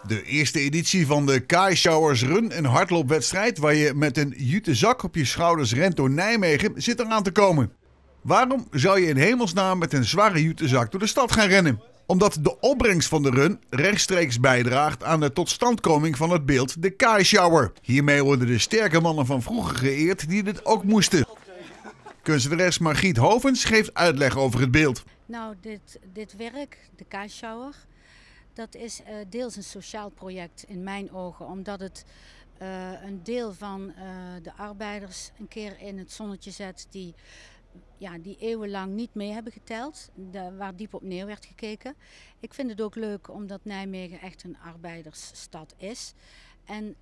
De eerste editie van de Kai Showers Run, een hardloopwedstrijd waar je met een jute zak op je schouders rent door Nijmegen, zit eraan te komen. Waarom zou je in hemelsnaam met een zware jute zak door de stad gaan rennen? Omdat de opbrengst van de run rechtstreeks bijdraagt aan de totstandkoming van het beeld de Kai Shower. Hiermee worden de sterke mannen van vroeger geëerd die dit ook moesten. Kunstenares Margriet Hovens geeft uitleg over het beeld. Nou, dit werk, de Kai Shower, dat is deels een sociaal project in mijn ogen. Omdat het een deel van de arbeiders een keer in het zonnetje zet die eeuwenlang niet mee hebben geteld. Waar diep op neer werd gekeken. Ik vind het ook leuk omdat Nijmegen echt een arbeidersstad is. En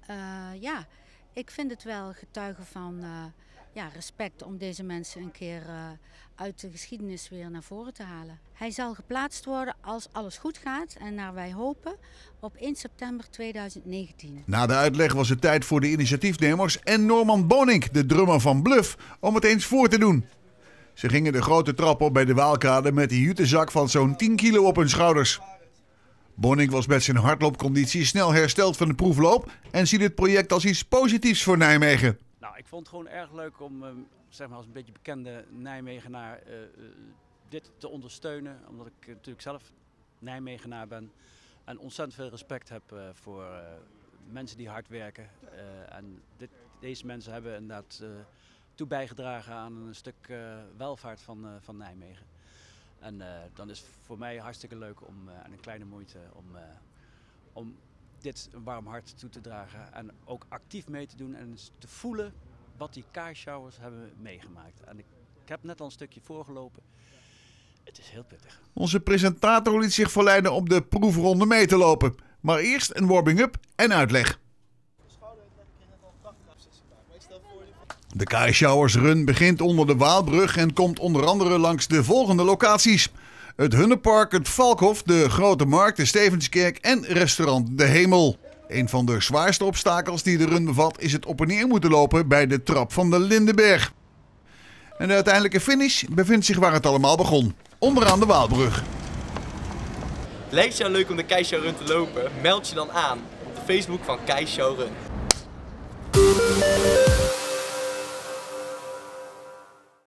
ik vind het wel getuigen van respect om deze mensen een keer uit de geschiedenis weer naar voren te halen. Hij zal geplaatst worden als alles goed gaat en naar wij hopen op 1 september 2019. Na de uitleg was het tijd voor de initiatiefnemers en Norman Bonink, de drummer van Bluff, om het eens voor te doen. Ze gingen de grote trap op bij de Waalkade met een jutezak van zo'n 10 kilo op hun schouders. Bonink was met zijn hardloopconditie snel hersteld van de proefloop en ziet het project als iets positiefs voor Nijmegen. Nou, ik vond het gewoon erg leuk om zeg maar als een beetje bekende Nijmegenaar dit te ondersteunen. Omdat ik natuurlijk zelf Nijmegenaar ben en ontzettend veel respect heb voor mensen die hard werken. En deze mensen hebben inderdaad toe bijgedragen aan een stuk welvaart van Nijmegen. En dan is het voor mij hartstikke leuk om aan een kleine moeite om dit een warm hart toe te dragen en ook actief mee te doen en te voelen wat die Kai Showers hebben meegemaakt. En ik heb net al een stukje voorgelopen. Het is heel pittig. Onze presentator liet zich verleiden om de proefronde mee te lopen. Maar eerst een warming-up en uitleg. De Kai Showers Run begint onder de Waalbrug en komt onder andere langs de volgende locaties: het Hunnepark, het Valkhof, de Grote Markt, de Stevenskerk en restaurant De Hemel. Een van de zwaarste obstakels die de run bevat is het op en neer moeten lopen bij de trap van de Lindenberg. En de uiteindelijke finish bevindt zich waar het allemaal begon, onderaan de Waalbrug. Lijkt het jou leuk om de Kai Show Run te lopen? Meld je dan aan op de Facebook van Kai Show Run.